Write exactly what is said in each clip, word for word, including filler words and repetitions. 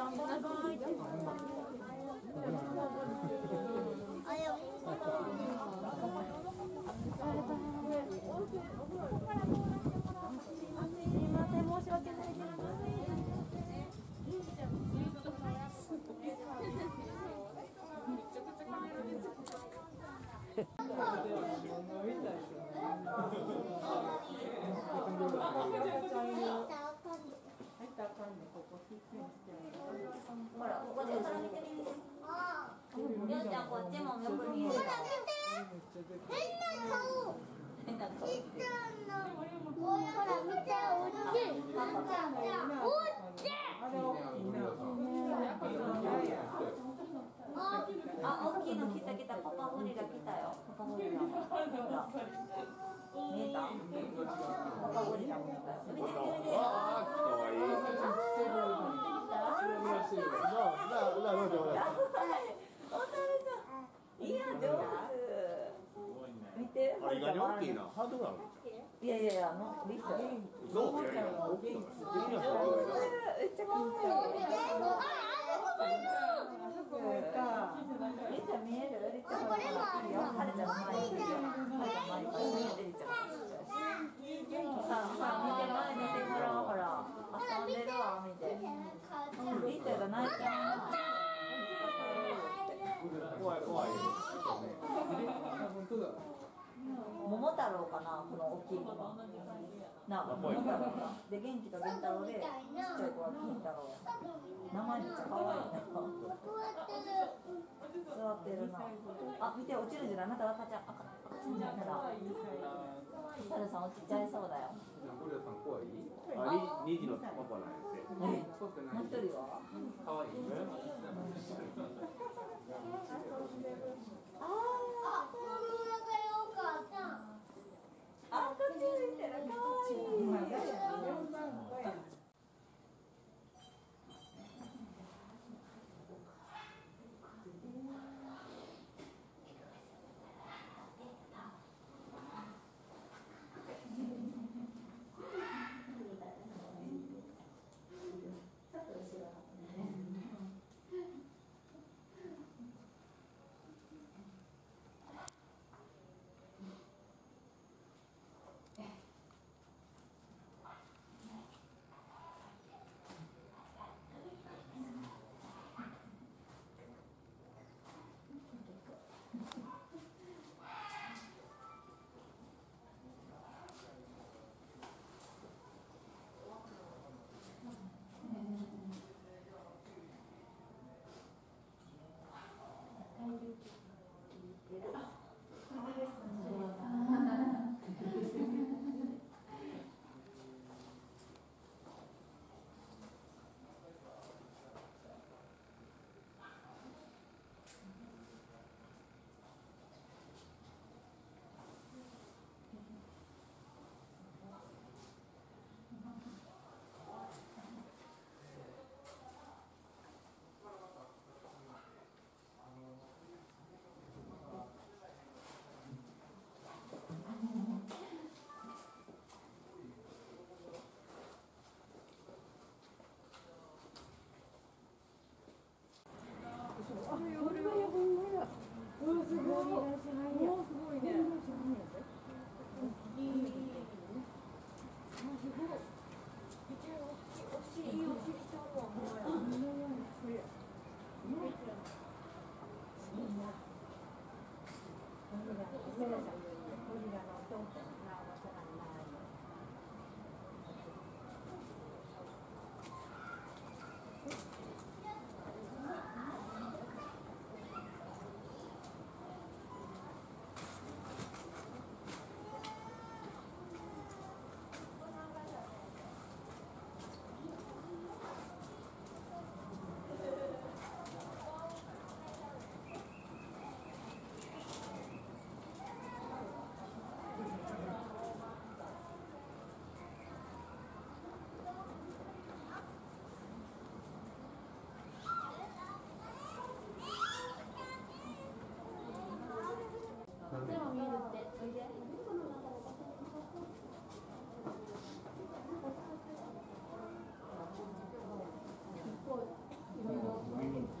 ほら、ここでから見てみて。りょうちゃん、こっちもよく見える。ほら、見て。変な顔。変な顔。ちっちゃな。ほら、見て、おっきい。おっきい。あ、大きいの来た来た。パパゴリラ来たよ。パパゴリラ。ほら。見えた？パパゴリラも来たよ。見て見て見て。ああ、かわいい。いや、上手。見て。 あれが大きいな。ハードルある。 いやいやいや、もうリフト。 そう。いやいや、大きいの。 めっちゃ可愛い。りっちゃん見える？りっちゃんこれもあるよ。はるちゃん前に。はるちゃん前に。りっちゃん。さあ、さあ、見て前見てほらほら。遊んでるわ、見て。りっちゃんが泣いてる。 怖い怖い。 桃太郎かな、この大きい子が。な、桃太郎か。で、元気と源太郎で、ちっちゃい子は金太郎や。名前めっちゃ可愛いな。座ってるな。あ、見て、落ちるんじゃない？また赤ちゃん、赤、赤ちゃんじゃないから。サルさん落ちちゃいそうだよ。 ゴリラさん怖い？あ、にじのパパなんやって。 え、もう一人は？ 可愛いね。 ああ、あ、こっち見てる、かわいい。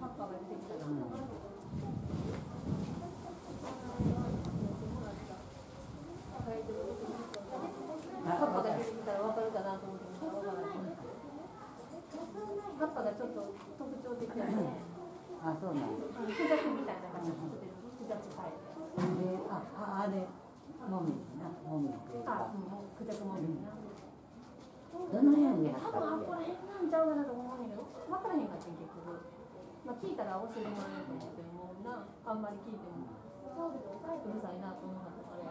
っぱが出てきたな。葉っぱが出てきたらわかるかなと思って。葉っぱがちょっと特徴的だね。 あ、そうなんです。 クジャクみたいな感じで、クジャク生えて。 で、あ、あ、あれ、もみじな、もみじっていうか。 あ、もうクジャクもみじな。 どの辺でやったっけ？ 多分あ、こら辺なんちゃうかなと思うんだけど、分からへんかった結局。まあ聞いたら教えてもらえると思ってもうな、あんまり聞いても。うるさいなと思うかったから。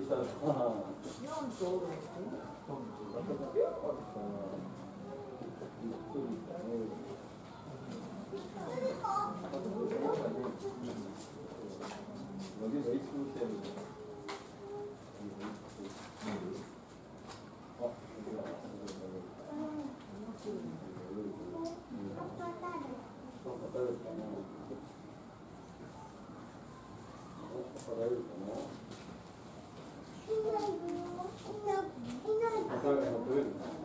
Gracias.